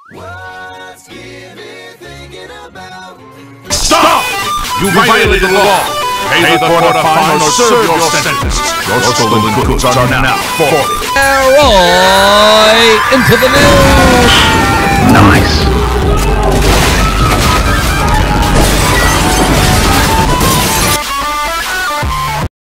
Stop! You violated the law. Pay the court a fine or serve your sentence. Your stolen goods are now forfeit. Roy into the mill. Nice.